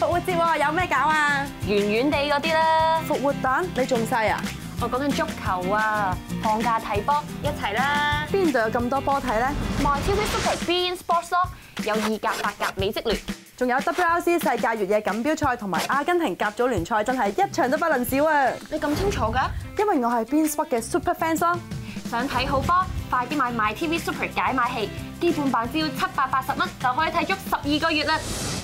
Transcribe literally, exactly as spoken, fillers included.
復活節喎，有咩搞啊？ 圓圓地嗰啲啦。 復活蛋，你仲細啊？ 我講緊足球啊，放假睇波一齊啦。 邊度有咁多波睇咧 MyTV Super beIN Sports 咯，有意甲、法甲、美職聯， 仲有 W R C 世界越野錦標賽同埋阿根廷甲組聯賽，真係一場都不能少啊！ 你咁清楚㗎？ 因為我係beIN Sport 嘅 Super fans 咯。 想睇好波，快啲買 MyTV Super 解碼器，基本版只要七百八十蚊就可以睇足十二個月啦！